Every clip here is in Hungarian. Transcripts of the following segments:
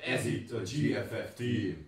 Ez itt a GFF Team.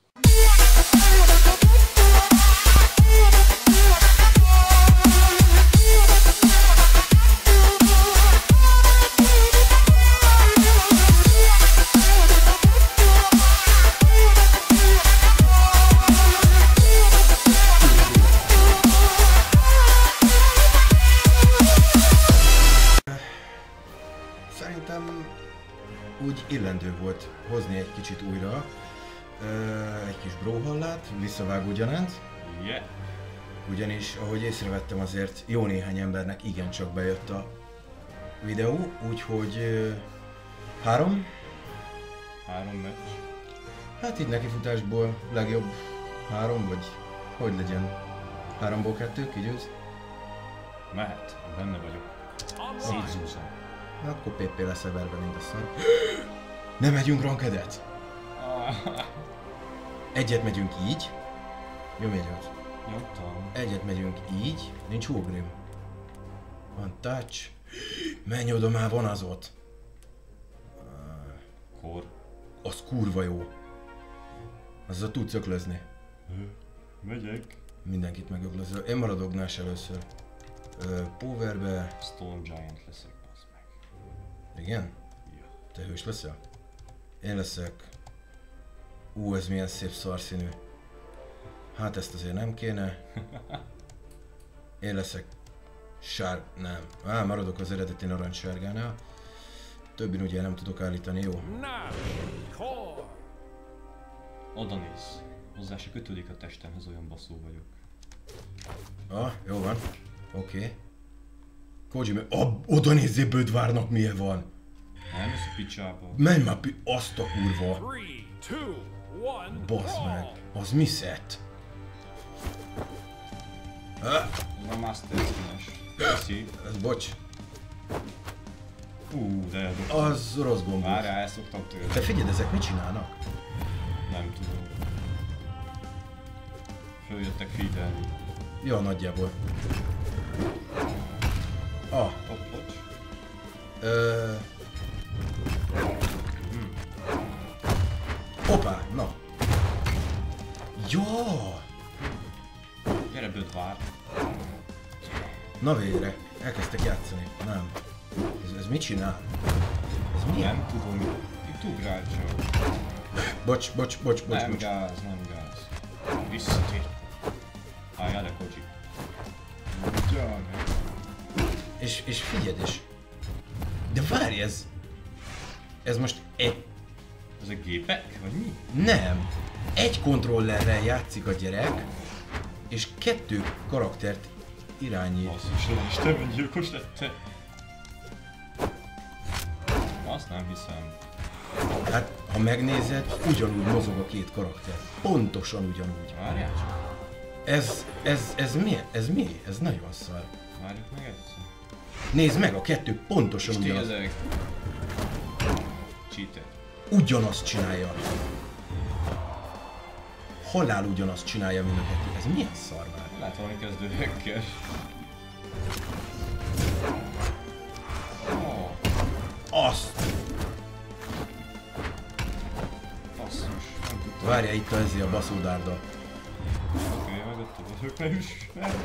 Szerintem úgy illendő volt hozni egy kicsit újra, egy kis bróhallát, visszavágó gyanánt. Yeah. Ugyanis, ahogy észrevettem, azért jó néhány embernek igencsak bejött a videó, úgyhogy 3 meccs. Hát így nekifutásból legjobb 3, vagy hogy legyen? 3-ból 2, kigyőz? Mehet, benne vagyok. Szétzúzom. Na, akkor PP lesz everben, mint a szar. Nem megyünk rankedet? Egyet megyünk így. Jó, megyünk. Nyomtam. Egyet megyünk így. Nincs Húgrim. Van touch. Menj oda, már van az ott. Kor. Az kurva jó. Azzal tudsz öklözni. Megyek. Mindenkit megöklözöl. Én maradok Gnás először. Powerbe. Stone Giant leszek, bazd meg. Igen? Ja. Te hős leszel? Én leszek... ez milyen szép szarszínű. Hát ezt azért nem kéne. Én leszek... nem. Maradok az eredeti narancssárgánál. Többin ugye nem tudok állítani, jó? Oda néz. Hozzá se kötődik a testemhez, olyan baszó vagyok. Jó van. Oké. Koji, oda nézzél, Bödvárnak milyen van. Nem, ez a picsába. Menj már azt a kurva. Baszd meg. Az mi szett? Ez a Master Skines. Köszi. Ez bocs. De eldobtam. Az rossz gomb. Várjál, el szoktam tőle. Te figyeld, ezek mit csinálnak? Nem tudom. Följöttek feedelni. Ja, nagyjából. Bocs. Hoppá, na. Jó! Gyere, Bödvár. Na végre, elkezdtek játszani. Nem. Ez mit csinál? Ez mi? Nem tudom. Itt ugrál csak. Bocs. Nem gáz. Visszatér. Álljál le, Koji. És figyeld is. De várj, ez most egy... Ezek gépek? Vagy mi? Nem. Egy kontrollerrel játszik a gyerek, és 2 karaktert irányít. Basszus, te öngyilkos lettél. Azt nem hiszem. Hát, ha megnézed, ugyanúgy mozog a 2 karakter. Pontosan ugyanúgy. Várjál csak. Ez mi? Ez nagyon szar. Várjuk meg egyszer. Nézd meg, a 2 pontosan ugyanaz. Ezek. Cheater. Ugyanazt csinálja. Halál ugyanazt csinálja, mint a 2. Ez milyen szar már? Lehet valami kezdőekkel. Azt! Basszus. Nem tudtam. Várja, itt a baszódárda. Oké, megadtad azok, ne üss.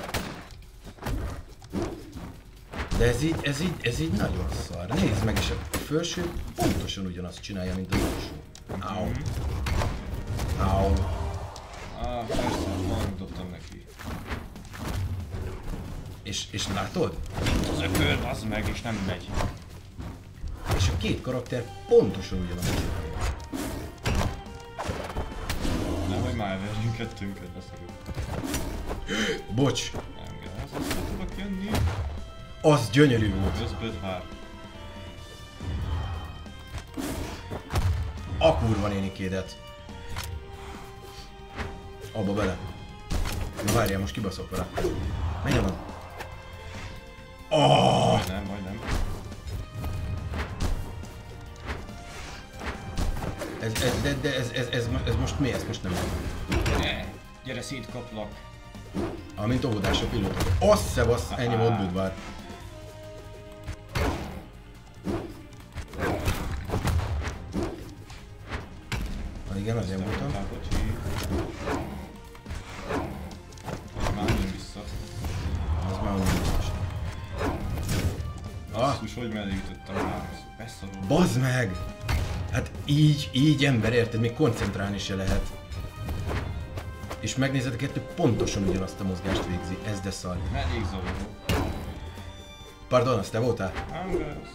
De ez így nagyon szar. Nézd meg, és a felső pontosan ugyanazt csinálja, mint az alsó. Au. Persze, valamit dobtam neki. És látod? Az ökör, az meg, és nem megy. És a 2 karakter pontosan ugyanazt csinálja. Nehogy már verjünk kettőnket, beszélünk. Bocs. Nem gáz, azt nem tudok jönni. Az gyönyörű volt. Ez Bödvár. A kurva nénikédet. Abba bele. Na várjál, most kibaszok vele. Menj onnan. Majdnem. Ez most mi? Ez most nem. Gyere, szétkaplak. Amint óvodás a pilóta. Azt szevasz, ennyi volt Bödvár. Igen, az én voltam. Bocsi. Az már jön vissza. Az már úgy biztos. Basszus, hogy mellé ütöttem rá. Beszarul. Bazd meg! Hát így ember, érted? Még koncentrálni se lehet. És megnézed, a kettő pontosan ugyanazt a mozgást végzi. Ez de szar. Elég zavaró. Pardon, azt te voltál? Nem lesz.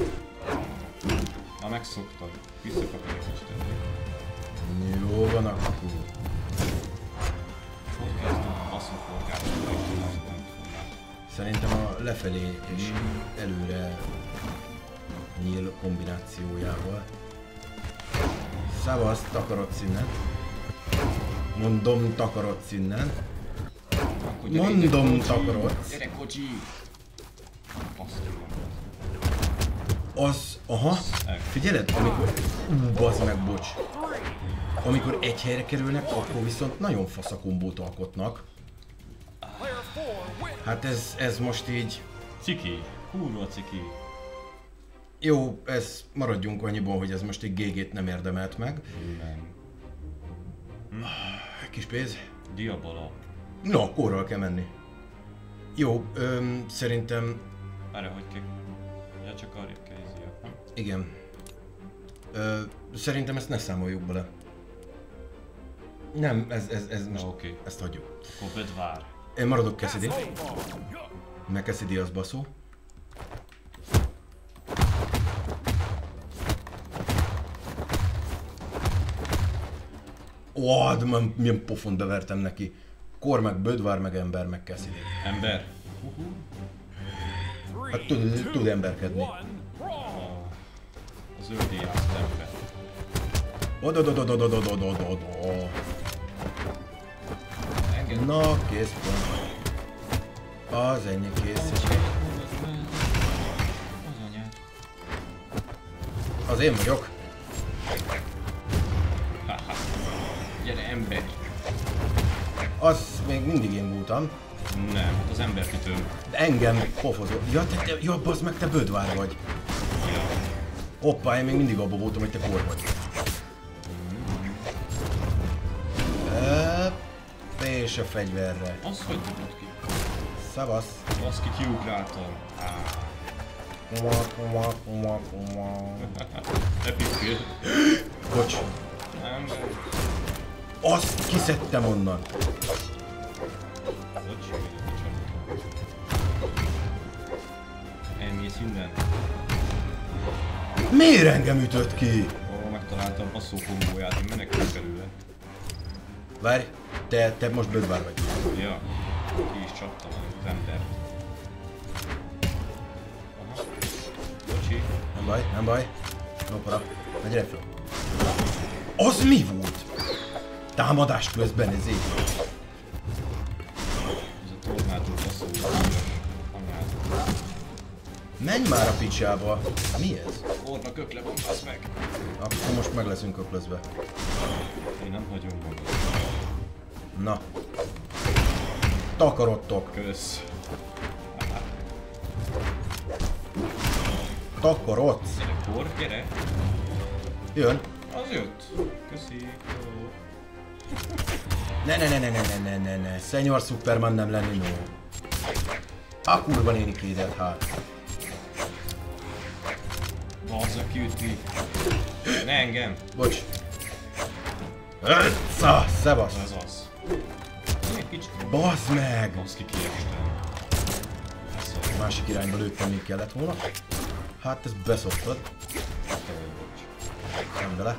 Na megszoktad. Visszakapod egy kicsit eddig. Jó van akkor. Hogy kezdem a baszóforgást? Nem tudom. Szerintem a lefelé és előre nyíl kombinációjával. Szavasz, takarodsz innen. Mondom, takarodsz innen. Mondom, takarodsz. Gyere, kocsi! Az, aha, figyeled, amikor, bazd meg, bocs. Amikor egy helyre kerülnek, akkor viszont nagyon fasz a kombót alkotnak. Hát ez most így... Ciki, kurva ciki. Jó, ez maradjunk annyiban, hogy ez most egy GG-t nem érdemelt meg. Nem. Kis pénz. Diabala. Na, korral kell menni. Jó, szerintem... Erre hogy kell? Ja, csak arrébb kell izia. Igen. Szerintem ezt ne számoljuk bele. Nem, ez most... Oké. Ezt hagyjuk. Akkor Bedvár. Én maradok Cassidy. Meg Cassidy az baszó. Ó, de milyen pofont bevertem neki. Kor meg Bödvár, meg ember, meg Cassidy. Ember. Hát tud emberkedni. Az zöldé azt ember. Odododododododododododo. Engedd. Na, kész pont. Az ennyi kész. Az anyád. Az én vagyok. Haha. Gyere, ember. Az még mindig én voltam. Nem, hát az ember kitől. De engem pofozol. Ja, ja, bazd meg, te Bödvár vagy. Ja. Hoppá, én még mindig abban voltam, hogy te Kor vagy. És a fegyverre. Az hogy dobott ki? Szavasz. Baszki, kiugráltam. Epic kill. Bocs. Ember. Azt kiszedtem onnan. Bocs, elmész innen. Miért engem ütött ki? Ó, megtaláltam a basszó kombóját, én menekülök belőle. Várj, te most Bödvár vagy. Ja, ki is csaptam az embert. Aha. Bocsi. Nem baj. No para. Megyre fel. Az mi volt? Támadás közben ez így. Ez a tornádó basszó anyád. Menj már a picsába. Mi ez? Orra kökle van, bassz meg. Akkor most meg leszünk öklözve. Én nem hagyom magam. Na. Takarodtok. Kösz. Takarodsz. Gyere, Kor, gyere. Jön. Az jött. Köszi. Jó. Ne. Senior Superman nem lenni, no. A kurva néni kézed, hát. Bazza, kiüti. Ne engem. Bocs. Ötsza, szevasz. Ez az. Egy kicsit. Bazd meg. Baszki, kiestem. Ez az. Másik irányba lőttem, még kellett volna. Hát ezt beszoktad. Nem bele.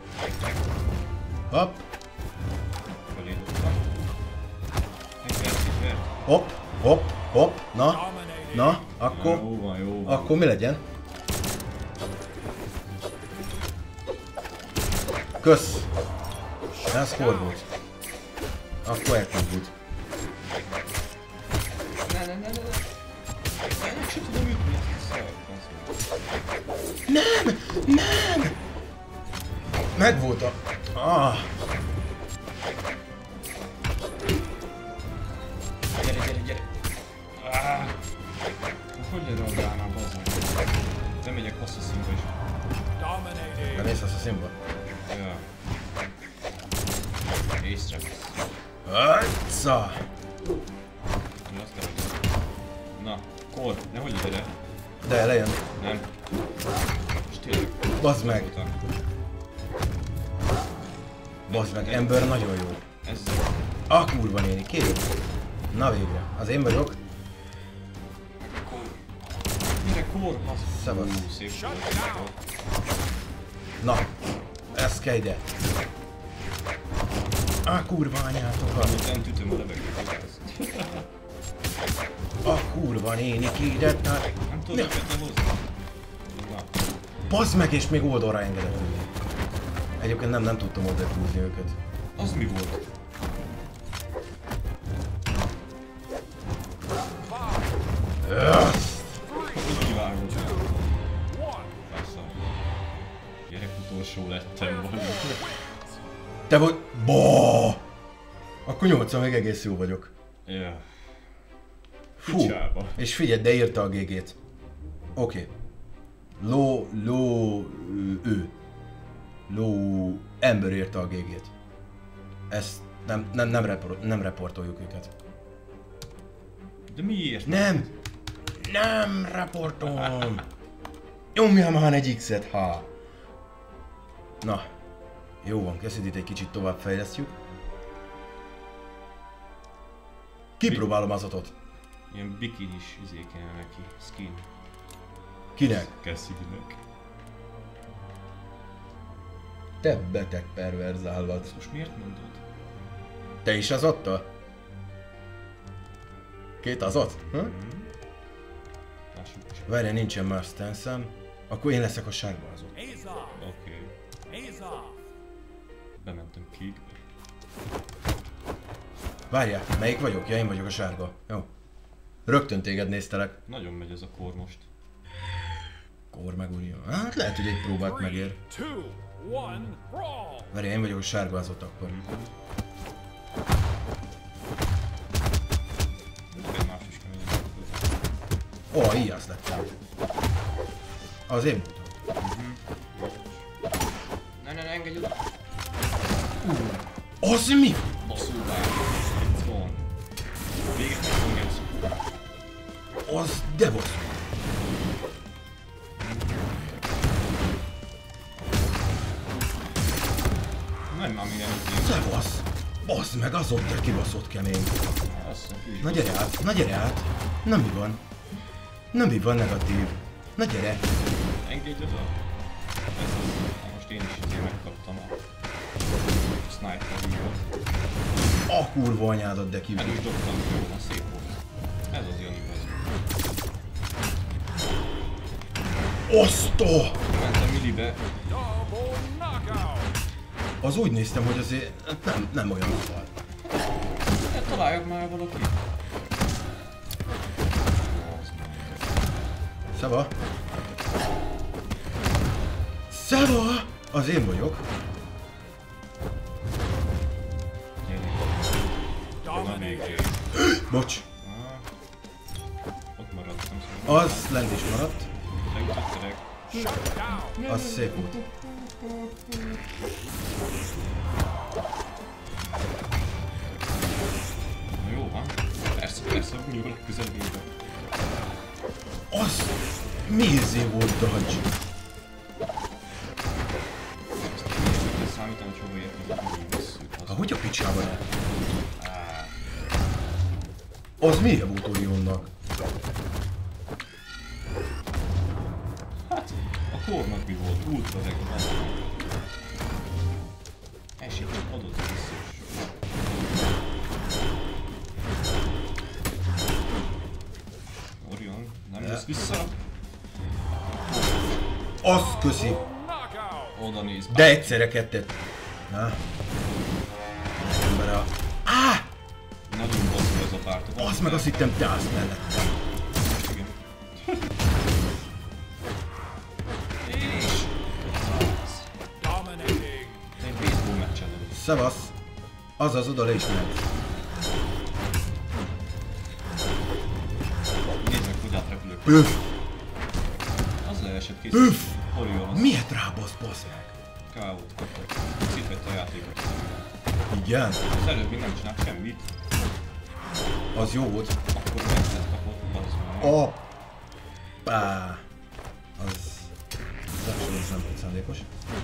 Hopp. Fölé dobtam. Egy Hopp. Na, akkor... Jó van. Akkor mi legyen? Kösz. Ez skor volt. Akkor elküldjük. Ne. Nem sem tudom ütni ezt a szart. Nem! Megvolt a... Ah. Gyere. Hogy reagálnál, bazzán? Nem megyek Assassinba is. Nem ész Assassinba? Ja. Észrevesz. Ajca! Mi azt kell, hogy... Na, kor, nehogy ide. De lejön. Nem. Most tényleg. Bazd meg! Utána. Bazd meg, ember nagyon jó. Ez... A kurva néni, kérjük. Na végre, az én vagyok. Kor. Mire kor? Szevasz. Szép volt. Na, ez kell ide. A kurva anyátokat. Nem tütöm a levegőt. A kurva néni ide. Nem tudod őket lehozni. Na. Bazd meg, és még oldalra engedett ülni. Egyébként nem tudtam oldalt húzni őket. Az mi volt? Úgy kivágod. Persze. Gyerek utolsó lettem valami. Te vagy... Ba! Akkor 80 még egész jó vagyok. Ja. Fú. Picsába. És figyelj, de írta a GG-t. Oké. Ember írta a GG-t. Ezt nem reportoljuk őket. De miért? Nem reportolom. Nyomjál már egy X-et, ha. Na. Jó van, Cassidyt egy kicsit tovább fejlesztjük. Kipróbálom az atot. Ilyen bikinis izé kéne neki. Skin. Kinek? Cassidynek. Te beteg perverz állat. Most miért mondod? Te is az adta? Két azot? Lássuk is. Várjál, nincsen más stance-em. Akkor én leszek a sárga azot. Oké. Bementem kékbe. Várjál, melyik vagyok? Ja, én vagyok a sárga. Jó. Rögtön téged néztelek. Nagyon megy ez a kor most. Kor megúrja. Hát lehet, hogy egy próbát megér. Várjál, én vagyok a sárga azot akkor. Egy más is kemény. Ó, így az lettem. Az én voltam. Ne, engedj oda! Az mi? Basszul vár. Itt van. Véget megfogsz. Az de bosszú. Nem már minden itt. Szevasz! Baszd meg, az ott te kibaszott kemény. Na gyere át. Na mi van? Na mi van negatív? Na gyere. Engedj oda. Ez az. Most én is izé megkaptam a sniper hívót. A kurva anyádat, de El kívül. is dobtam, jó, van, szép volt. Ez az Jani az. Osztó! Mentem millibe. Az úgy néztem, hogy azért nem olyan fal. Hát találjak már valaki. Szeva! Szeva! Az én vagyok. Na végre. Bocs. Ott maradtam szóval. Az lent is maradt. Leütötterek. Az szép volt. Na jó van. Persze, mi van a közelében. Az mi izé volt dodge? Ezt számítom, hogy hova értem, hogy mi visszük. Ahogy a picsában el? Az milyen volt Orionnak? Hát, a kornak mi volt? Ultra legjobb. Esélyt adott vissza is. Orion, nem jössz vissza? Az köszi. Oda néz. De egyszerre kettet. Na. Ember a... Á! Nagyon basszul ez a párt. Az meg azt hittem te állsz mellettem. Igen. És... Te egy baseball meccsen vagy. Szevasz. Azaz, oda le is ment. Nézd meg, hogy átrepülök. Püff! Az leesett kész. Püff! Orion az Miért rábasz, basz meg? K.O.-t kaptak. Szétvette a játékot. Igen? Az előbb még nem csinált semmit. Az jó volt. Akkor messzet kapott, az van. Hoppá! Az abszolút nem volt szándékos.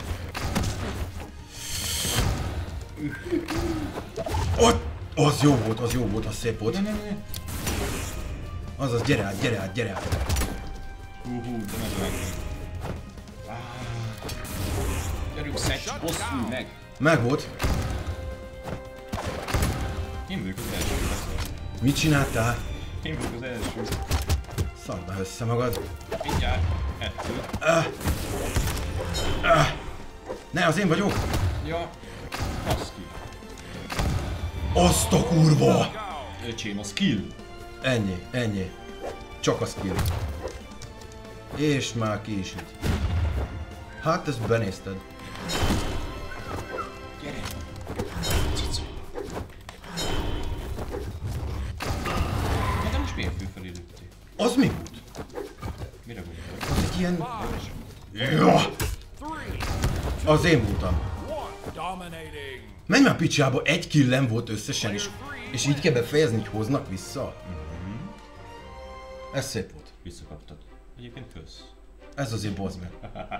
Ott! Az jó volt, az szép volt. Ne. Azaz, gyere át. De meg meg. Gyerünk, szedj, bosszulj meg! Meg volt. Én vagyok az első, beszél. Mit csináltál? Én vagyok az első. Szedd be össze magad. Mindjárt. 2. Ne, az én vagyok. Ja. Basz ki. Azt a kurva! Öcsém, a skill. Ennyi. Csak a skill. És már ki is üt. Hát ezt benézted. Gyere. Cicu. De most milyen főfelé lőttél? Az mi volt? Mire gondolod? Az egy ilyen... Ja! Az én voltam. Menj már picsába, egy killem volt összesen, és így kell befejezni, hogy hoznak vissza. Ez szép volt. Visszakaptad. Egyébként kösz. Ez azért bazd meg.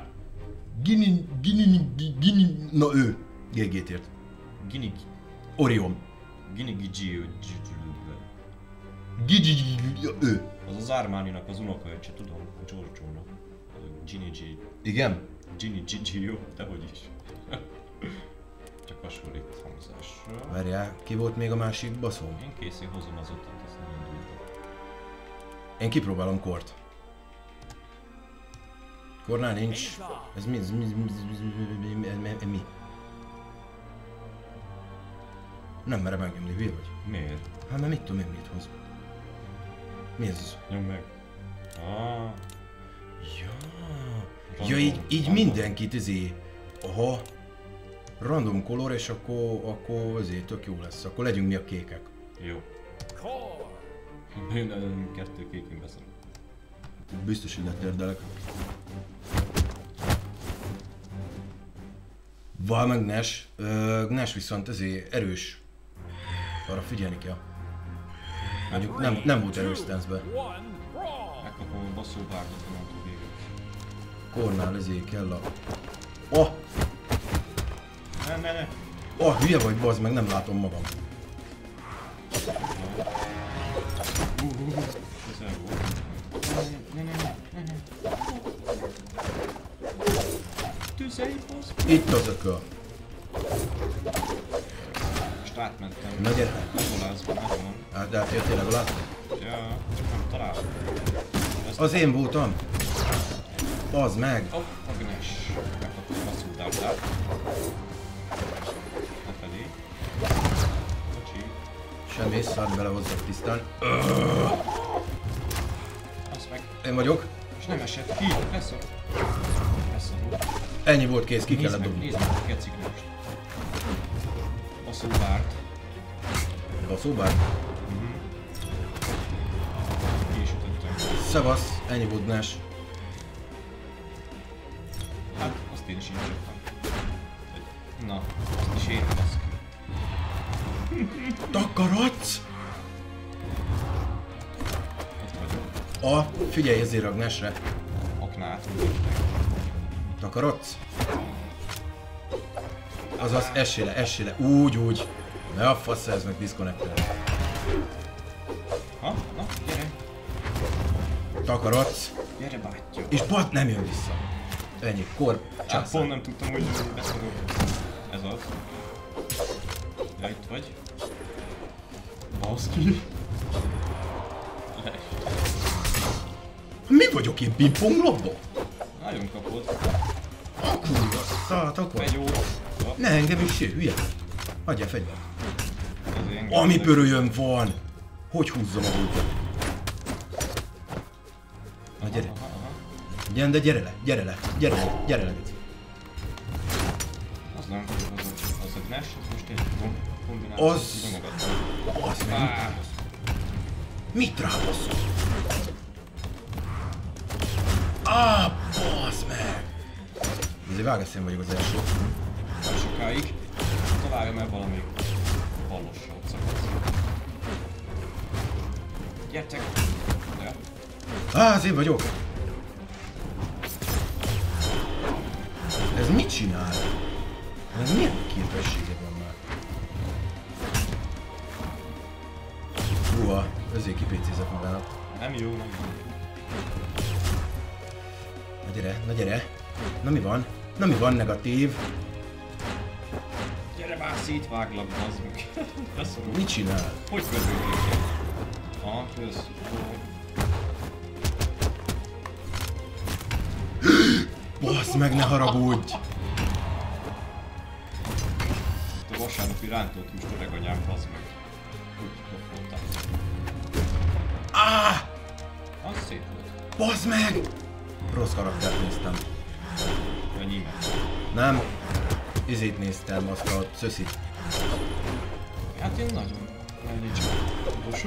Gini, na ő. GG-t ért. Gini. Orion. Gini Gigi. Gigi, ő. Az az Armani-nak az unokaöccse, tudom, a Giorgio-nak. Gini G. Igen? Gini Gigi, jó, dehogy is. Csak hasonlít hangzásra. Várjál, ki volt még a másik baszó? Én készén hozom az utat, azt nem indultam. Én kipróbálom kort. Kornál nincs. Ez mi? Mi? Nem merem megnyomni, hülye vagy? Miért? Hát mert mit tudom én mit hoz. Mi ez? Nyom meg. Ja, így mindenkit aha. Random color, és akkor azért tök jó lesz. Akkor legyünk mi a kékek. Jó. Én 2 kékünk beszélek. Biztos, hogy letérdelek. Val meg Nash. Nash viszont ezért erős. Arra figyelni kell. Mondjuk nem volt erős stance-be. Megkapom a basszó bárdat, onnantól végül. Kornál ezért kell a... Oh! Ne. Oh, hülye vagy, bazd meg, nem látom magam. Közel volt. Ne. Tűzei, basz. Itt az ököl. Most átmentem. Na gyere. Legolászban, megvan. Hát de átjöttél legalább? Ja, csak nem találom. Az én voltam. Bazd meg. Hopp, Agnes. Megkaptam a basszúdárdát. Lefelé. Bocsi. Semmi, szart bele hozzak tisztán. Azt meg. Én vagyok. És nem esett ki. Leszorult. Ennyi volt, kész, ki kellett dobni. Nézd meg a kecik most. Basszúbárt. Baszóbár. Ki is ütöttem. Szevasz, ennyi volt Nash. Hát, azt én is így csaptam. Na, azt is én basz ki. Takarodsz! Ott vagyok. Figyelj ezért a Nashre. Aknát. Takarodsz? Azaz, essél le, úgy. Ne a fasz, ez meg disconnectel. Ha? Na, gyere. Takarodsz. Gyere, bátyja. És bat nem jön vissza. Ennyi, kor, Hát császár. pont nem tudtam, hogy beszélok. Ez az. Ja, itt vagy. Baszki. Les. Mi vagyok én, pingpong labda? Nagyon kapod. A kurva, szállt akkor. Fegyó. Ne engem is se, hülye. Adjál fegyvert. Ezért Ami pörölyöm van. Hogy húzzam a húzzat? Na gyere. De gyere le. Az nem, az a Nash, most én tudom kombinálni. Az meg. Mit rábasszol? Basz meg! Azért vágász, én vagyok az első. Nem sokáig. Találja meg valamelyik. Balossal szakadsz. Gyertek! De. Az én vagyok! Ez mit csinál? Ez milyen képessége van már? Húha, ezért kipécézett magának. Nem jó, nem jó. Na gyere, na gyere! Na mi van? Na mi van negatív? Gyere már, szétváglak, bazd meg. Beszorul. Mit csinál? Hogy közöljük? Aha, kösz. Basz meg, ne haragudj! A vasárnapi rántott húst öreganyám, bazd meg. Úgy voltam. Áh! Az szép volt. Basz meg! Rossz karaktert néztem. Enyémet. Nem. Izét néztem, azt a szöszit. Hát én nagyon... Ennyi csak. Tudosó?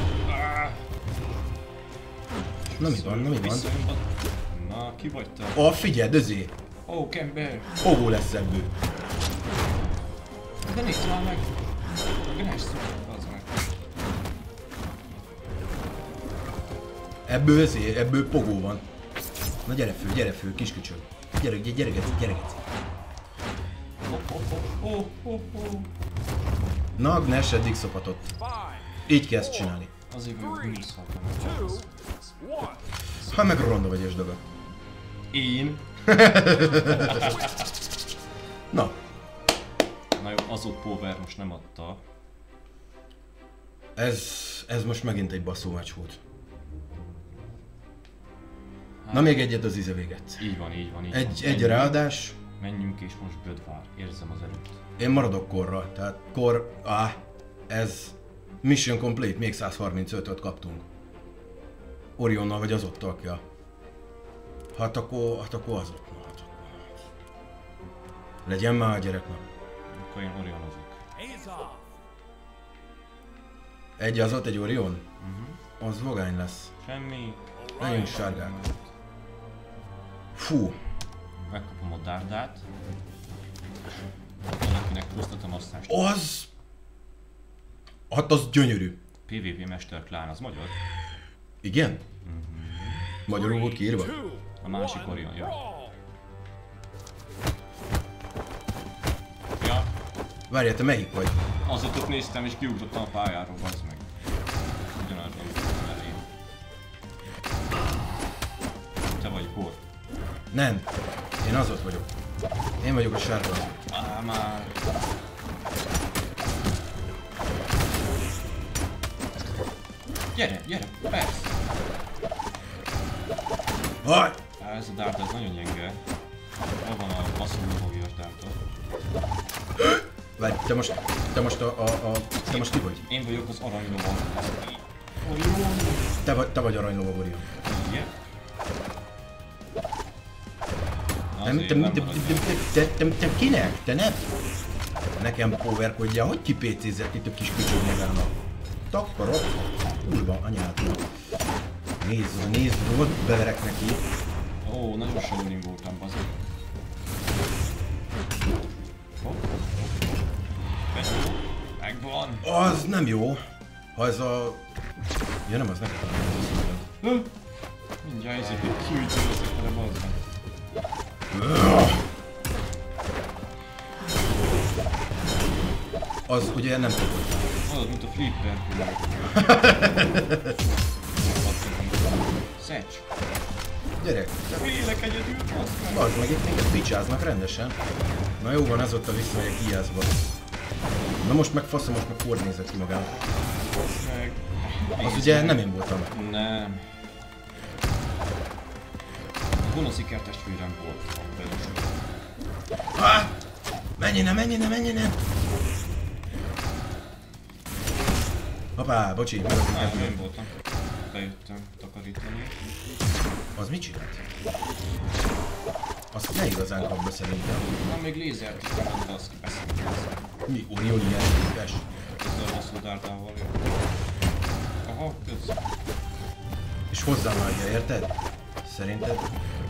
Na mi van, na mi van? Na, ki vagy te? Ó, figyeld, özé! Ó, Kember! Óvó lesz ebből. De nézd már meg! Gnes szuper, az meg. Ebből özé, ebből pogó van. Na gyere fő, kisköcsög. Gyere, gyere, gyere. Na, Agnes eddig szopatott. Így kezd csinálni. Azért vagyok bűnszakban. Ha meg ronda vagy esdaga. Én? Na. Na jó, az ott Power most nem adta. Ez most megint egy basszó meccs volt. Na még egyet az íze véget. Így van, így van, így Egy van. ráadás. Menjünk és most Bödvár. Érzem az erőt. Én maradok korra, tehát kor... ez... Mission complete, még 135-öt kaptunk. Orionnal vagy az ott takja. Hát akkor az ott. Legyen már a gyereknek. Akkor én Orionozok. Egy az ott, egy Orion? Az vagány lesz. Semmi. Legyünk sárgák. Fú. Megkapom a dárdát. Valakinek hoztatom aztán. Az... Hát az gyönyörű. PvP Mester Klán, az magyar? Igen? Magyarul volt kiírva? A másik Orion, ja. Ja, Várjál, te melyik vagy? azért ott néztem és kiugrottam a pályáról, bazd meg. Ugyanaz van elég. Te vagy Kor. Nem. Én az ott vagyok. Én vagyok a sárga. Már... Gyere, persze! Haj! Ez a dárta, ez nagyon gyenge. Hol van a passzolóvógias dárta? Várj, te most ki vagy? Én vagyok az aranylovag. Te vagy aranylovag, Orion. Igen? Te kinek? Te nem? Nekem powerkodja, hogy kipécézzek itt a kis kücsög magának. Takarok. Kurva anyádnak. Nézd, ott beverek neki. Ó, nagyon Shaolin voltam, bazd. Megvan! Az nem jó. Ha ez a... Ja nem, az neked van. Mindjárt ezért egy kiújtőzök vele, bazd meg. Az ugye nem tudod. Hallod, mint a flipper. Szecs! Gyerek, Félek egyedül, bazd meg! bazd meg, itt minket picsáznak rendesen. Na jó van, ez ott a visszamegyek hiázba. Na most meg faszom, most meg Ford nézett ki magának. Bazd meg! Az ugye nem én voltam. Nem. A gonosz ikertestvérem volt. Menj innen! Hoppá, bocsi, Nem, én voltam. Bejöttem takarítani. Az mit csinált? Azt ne igazán kap be szerintem. Na, még lézert is nem az ki beszélni. Mi, Orion ilyen képes? Ezzel a hosszú dárdával jön. Aha, köz. És hozzám adja, érted? Szerinted?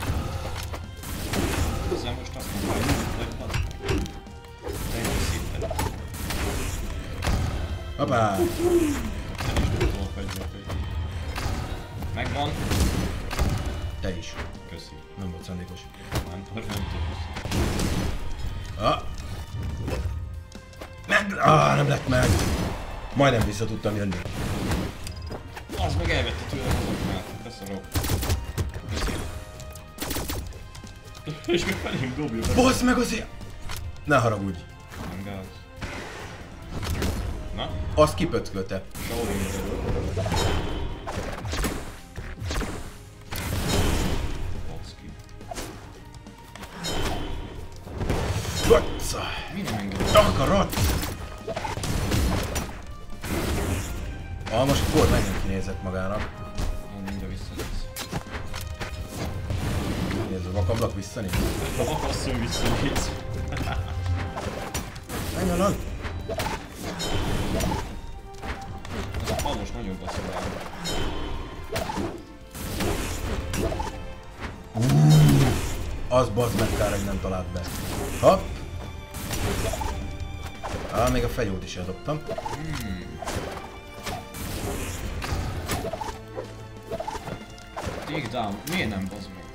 Ezzel most azt mondom, hogy bazd meg. De én szépen. Hoppá! El is dobtam a fegyvert. Megvan. Te is. Köszi. Nem volt szándékos. Nem tudok. Ah! Nem lett meg! Majdnem vissza tudtam jönni. Az meg elvette tőlem az oknát. Beszarok. Köszi. És még felém dobja. Bozd meg azért! Ne haragudj! Nem gáz. Na? Azt kipöckölte. Shaolin belőle. Bocki. Gocca! Mi nem engedett? Takarat! Most Kord megint kinézett magának. Mindjárt visszanéz. Nézd, a vakablak visszanéz. Akasszony visszanéz. Menj alak! Ez a palos nagyon baszolál. Az bazd meg kár, hogy nem talált be. Hopp! Még a fejót is eldobtam. Take down. Miért nem bazd meg?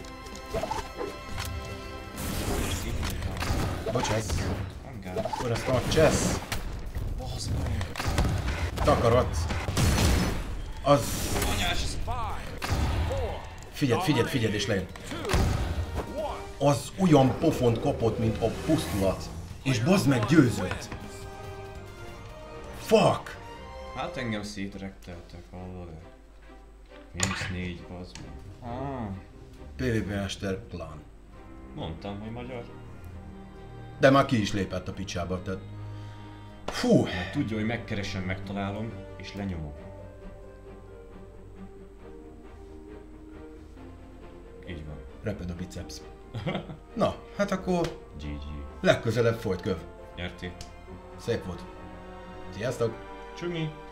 Bocsáss. Nem gáz. Forrasztom a chess. Bazd meg. Takarat. Az... Anyás, ez Figyeld és lejön. Az olyan pofont kapott, mint a pusztulat. És bazd meg győzött. Fuck! hát engem szétrekteltek, hallod? -4, bazd meg. PvP Mester klan. Mondtam, hogy magyar. De már ki is lépett a picsába, tehát... Fú! Mert tudja, hogy megkeresem, megtalálom, és lenyomom. Így van. Reped a biceps. Na, hát akkor GG. legközelebb folyt köv. Nyertél. Szép volt. Sziasztok! Csumi.